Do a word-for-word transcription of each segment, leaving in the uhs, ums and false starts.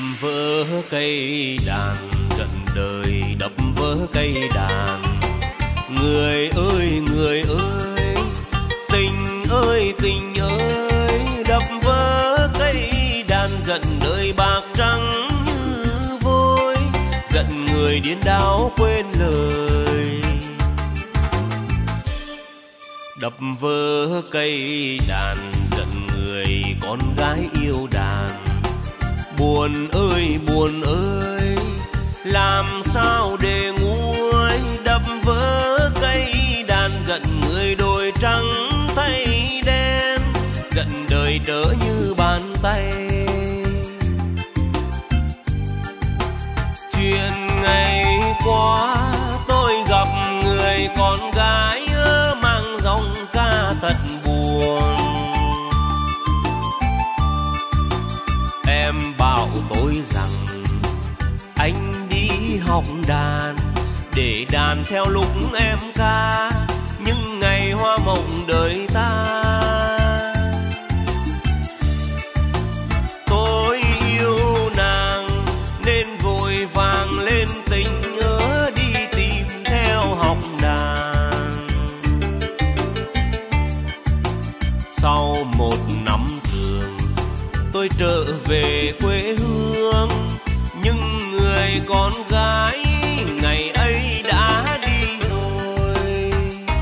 vỡ cây đàn, giận đời đập vỡ cây đàn. Người ơi người ơi, tình ơi tình ơi, đập vỡ cây đàn, giận đời bạc trắng như vôi, giận người điên đảo quên lời. Đập vỡ cây đàn, giận người con gái yêu đàn. Buồn ơi buồn ơi, làm sao để nguôi. Đập vỡ cây đàn, giận người đôi trắng thay đen, giận đời trở như bàn tay. Chuyện ngày qua tôi gặp người con gái mang dòng ca thật buồn. Em bảo tôi rằng anh đi học đàn để đàn theo lúc em ca những ngày hoa mộng đời ta. Tôi yêu nàng nên vội vàng lên tình nhớ, đi tìm theo học đàn. Sau một năm trường tôi trở về quê hương, nhưng người con gái ngày ấy đã đi rồi.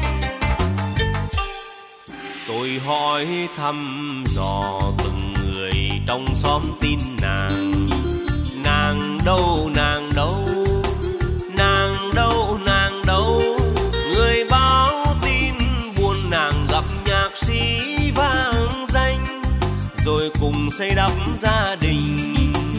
Tôi hỏi thăm dò từng người trong xóm tin nàng. Nàng đâu nàng đâu, nàng đâu nàng đâu. Người báo tin buồn nàng gặp nhạc sĩ vang danh, rồi cùng xây đắp gia đình.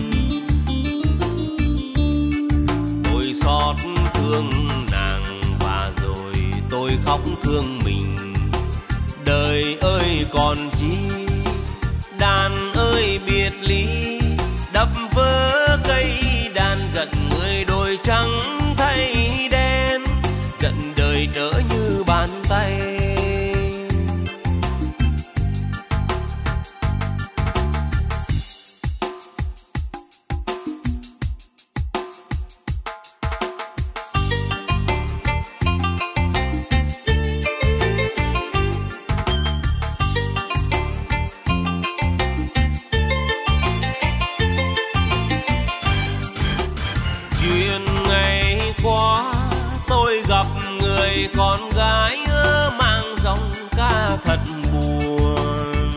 Tôi xót thương nàng và rồi tôi khóc thương mình. Đời ơi còn chi, đàn ơi biệt ly. Đập vỡ cây đàn, giận người đôi trắng thay đen, giận đời trở như bàn tay. Con gái mang dòng ca thật buồn.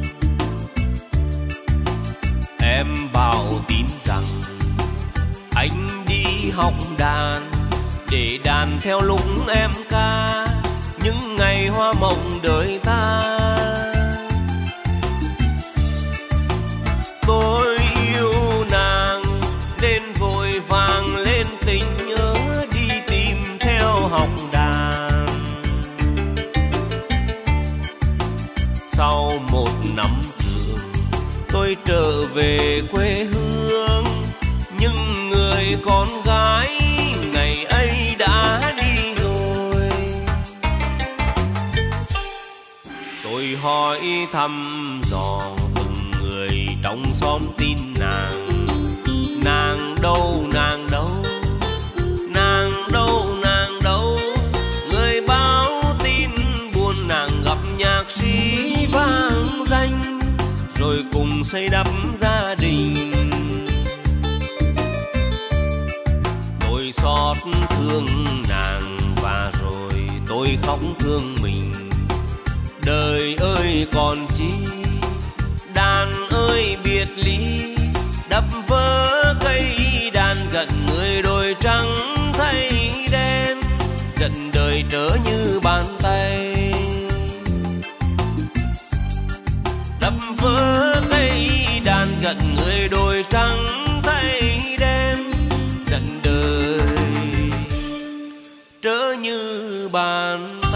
Em bảo tin rằng anh đi học đàn để đàn theo lúc em ca những ngày hoa mộng đời ta. Tôi yêu nàng nên vội vàng lên tình nhớ, đi tìm theo học đàn. Sau một năm trường tôi trở về quê hương, nhưng người con gái ngày ấy đã đi rồi. Tôi hỏi thăm dò từng người trong xóm tin nàng. Nàng đâu nàng đâu, nàng đâu nàng đâu. Người báo tin buồn nàng gặp nhạc sĩ vang danh, rồi cùng xây đắp gia đình. Tôi xót thương nàng và rồi tôi khóc thương mình. Đời ơi còn chi, đàn ơi biệt ly. Đập vỡ cây đàn, giận người đôi trắng thay đen, giận đời trở như bàn tay. Đập vỡ cây đàn, giận người đôi trắng thay đen, giận đời trở như bàn